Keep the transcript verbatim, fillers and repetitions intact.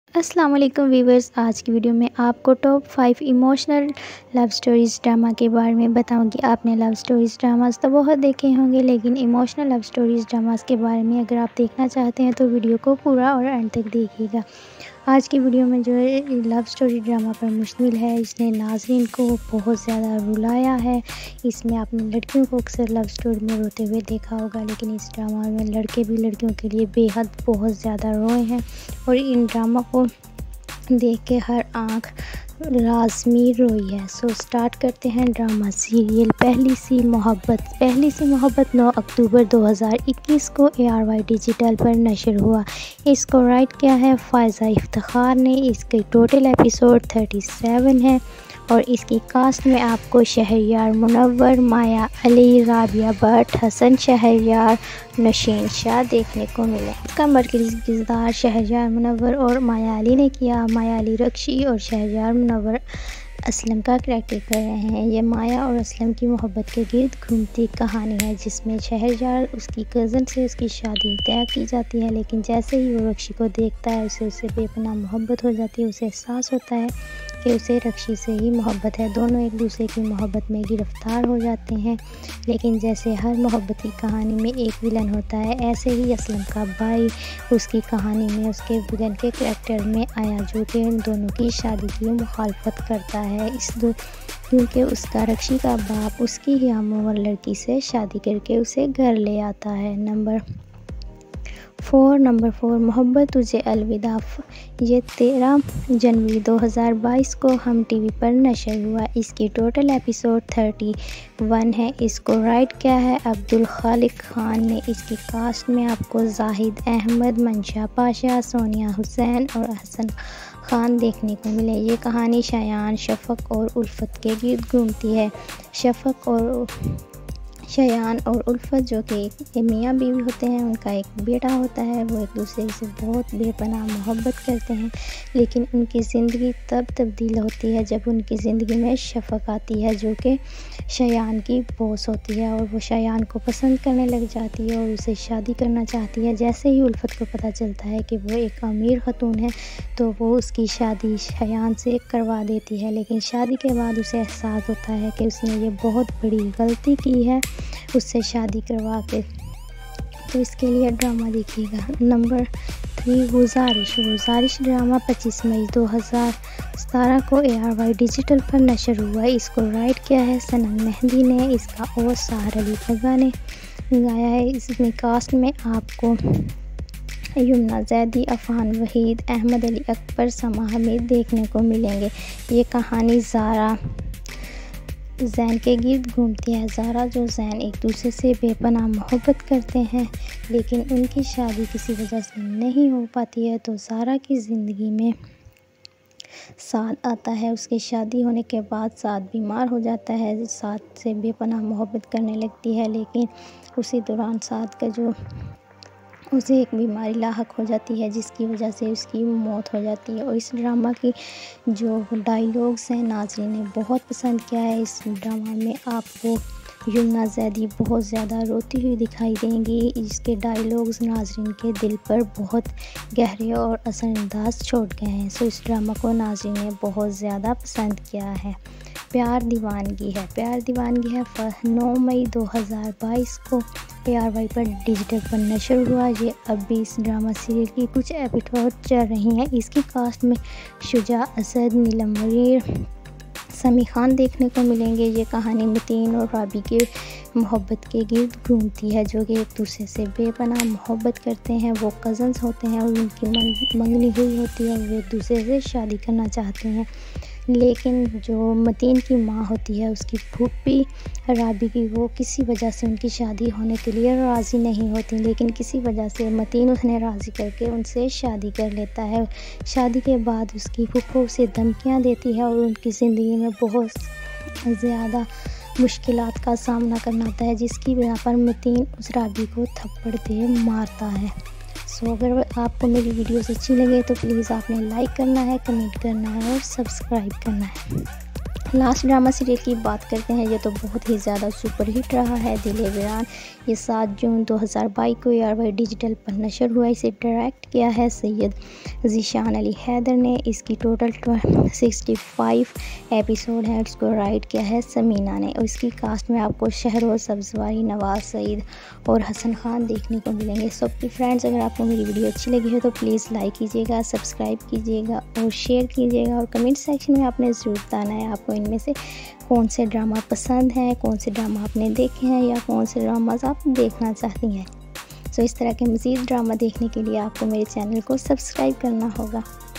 अस्सलाम वालेकुम वीवर्स। आज की वीडियो में आपको top five emotional love stories drama के बारे में बताऊंगी। आपने लव स्टोरीज़ ड्रामास तो बहुत देखे होंगे, लेकिन इमोशनल लव स्टोरीज़ ड्रामास के बारे में अगर आप देखना चाहते हैं तो वीडियो को पूरा और अंत तक देखिएगा। आज की वीडियो में जो है लव स्टोरी ड्रामा पर मुश्तमिल है। इसने नाज़रीन को बहुत ज़्यादा रुलाया है। इसमें आपने लड़कियों को अक्सर लव स्टोरी में रोते हुए देखा होगा, लेकिन इस ड्रामा में लड़के भी लड़कियों के लिए बेहद बहुत ज़्यादा रोए हैं और इन ड्रामा को देख के हर आँख लाजमी रोई है। सो स्टार्ट करते हैं ड्रामा सीरियल पहली सी मोहब्बत। पहली सी मोहब्बत नौ अक्टूबर दो हज़ार इक्कीस को ए आर वाई डिजिटल पर नशर हुआ। इसको राइट किया है फ़ायज़ा इफ्तिखार ने। इसके टोटल एपिसोड सैंतीस है और इसकी कास्ट में आपको शहरयार मुनव्वर, माया अली, राबिया भट्ट, हसन शहरयार, नशीन शाह देखने को मिले। इसका मरकज़ी किरदार शहरयार मुनव्वर और माया अली ने किया। माया अली रक्षी और शहरयार मुनव्वर असलम का करैक्टर कर रहे हैं। ये माया और असलम की मोहब्बत के गिर्द घूमती कहानी है, जिसमें शहरयार उसकी कज़न से उसकी शादी तय की जाती है, लेकिन जैसे ही वो रक्षी को देखता है उसे उससे बेपनाह मोहब्बत हो जाती है। उसे एहसास होता है कि उसे रक्षी से ही मोहब्बत है। दोनों एक दूसरे की मोहब्बत में गिरफ्तार हो जाते हैं, लेकिन जैसे हर मोहब्बत की कहानी में एक विलन होता है, ऐसे ही असलम का भाई उसकी कहानी में उसके विलन के करैक्टर में आया, जो कि उन दोनों की शादी की मुखालफत करता है इस दो क्योंकि उसका रक्षी का बाप उसकी ही हमउम्र लड़की से शादी करके उसे घर ले आता है। नंबर फोर नंबर फोर मोहब्बत तुझे अलविदा। ये तेरह जनवरी दो हज़ार बाईस को हम टीवी पर नशर हुआ। इसकी टोटल एपिसोड इकतीस है। इसको राइट किया है अब्दुल खालिक खान ने। इसकी कास्ट में आपको जाहिद अहमद, मंशा पाशा, सोनिया हुसैन और हसन खान देखने को मिले। ये कहानी शयान, शफक और उल्फत के गिर्द घूमती है। शफक और शयान और उल्फत जो कि मियाँ बीवी होते हैं, उनका एक बेटा होता है। वो एक दूसरे से बहुत बेपनाह मोहब्बत करते हैं, लेकिन उनकी ज़िंदगी तब तब्दील होती है जब उनकी ज़िंदगी में शफक आती है, जो कि शयान की बॉस होती है और वो शयान को पसंद करने लग जाती है और उसे शादी करना चाहती है। जैसे ही उल्फत को पता चलता है कि वो एक अमीर खतून है, तो वो उसकी शादी शयान से करवा देती है, लेकिन शादी के बाद उसे एहसास होता है कि उसने ये बहुत बड़ी गलती की है उससे शादी करवा के। तो इसके लिए ड्रामा देखिएगा। नंबर थ्री गुजारिश। गुजारिश ड्रामा पच्चीस मई दो हज़ार सत्रह को ए आर वाई डिजिटल पर नशर हुआ। इसको राइट किया है सनम मेहंदी ने। इसका और सहर अली बग्गा ने गाया है। इसमें कास्ट में आपको यमुना जैदी, अफान वहीद, अहमद अली अकबर, समा हमीद देखने को मिलेंगे। ये कहानी ज़ारा जैन के गिर्द घूमती है। ज़ारा जो जैन एक दूसरे से बेपनाह मोहब्बत करते हैं, लेकिन उनकी शादी किसी वजह से नहीं हो पाती है, तो ज़ारा की ज़िंदगी में साद आता है। उसकी शादी होने के बाद साद बीमार हो जाता है। साद से बेपनाह मोहब्बत करने लगती है, लेकिन उसी दौरान साद का जो उसे एक बीमारी लाहक हो जाती है, जिसकी वजह से उसकी मौत हो जाती है। और इस ड्रामा की जो डायलॉग्स हैं नाज़रीन ने बहुत पसंद किया है। इस ड्रामा में आपको यमुना जैदी बहुत ज़्यादा रोती हुई दिखाई देंगी। इसके डायलॉग्स नाज़रीन के दिल पर बहुत गहरे और असरअंदाज छोड़ गए हैं। सो इस ड्रामा को नाज़रीन ने बहुत ज़्यादा पसंद किया है। प्यार दीवानगी है। प्यार दीवानगी है नौ मई दो हज़ार बाईस को ए आर वाई पर डिजिटल पर नशर हुआ। ये अब भी इस ड्रामा सीरियल की कुछ एपिसोड चल रही हैं। इसकी कास्ट में शुजा असद, नीलम मरीर, समी खान देखने को मिलेंगे। ये कहानी मतीन और राबी के मोहब्बत के गिर्द घूमती है, जो कि एक दूसरे से बेपनाह मोहब्बत करते हैं। वो कज़न्स होते हैं और उनकी मंगनी हुई होती है और वो एक दूसरे से शादी करना चाहते हैं, लेकिन जो मतीन की माँ होती है, उसकी फूफी राबी की, वो किसी वजह से उनकी शादी होने के लिए राज़ी नहीं होती, लेकिन किसी वजह से मतीन उसने राज़ी करके उनसे शादी कर लेता है। शादी के बाद उसकी फूफो उसे धमकियाँ देती है और उनकी ज़िंदगी में बहुत ज़्यादा मुश्किलात का सामना करना होता है, जिसकी वजह पर मतीन उस राबी को थप्पड़ दे मारता है। सो अगर आपको मेरी वीडियोस अच्छी लगे तो प्लीज़ आपने लाइक करना है, कमेंट करना है और सब्सक्राइब करना है। लास्ट ड्रामा सीरियल की बात करते हैं। ये तो बहुत ही ज़्यादा सुपरहिट रहा है, दिल वीरान। ये सात जून दो हज़ार बाईस को यारवाई डिजिटल पर नशर हुआ। इसे डायरेक्ट किया है सैयद ज़ीशान अली हैदर ने। इसकी टोटल सिक्सटी फाइव एपिसोड है। इसको राइट किया है समीना ने। और इसकी कास्ट में आपको शहरोज़ सब्ज़वारी, नवाज सईद और हसन खान देखने को मिलेंगे। सो फ्रेंड्स, अगर आपको मेरी वीडियो अच्छी लगी है तो प्लीज़ लाइक कीजिएगा, सब्सक्राइब कीजिएगा और शेयर कीजिएगा। और कमेंट सेक्शन में आपने ज़रूर बताना है आपको इनमें से कौन से ड्रामा पसंद हैं, कौन से ड्रामा आपने देखे हैं या कौन से ड्रामाज आप देखना चाहती हैं। सो इस तरह के मज़ीद ड्रामा देखने के लिए आपको मेरे चैनल को सब्सक्राइब करना होगा।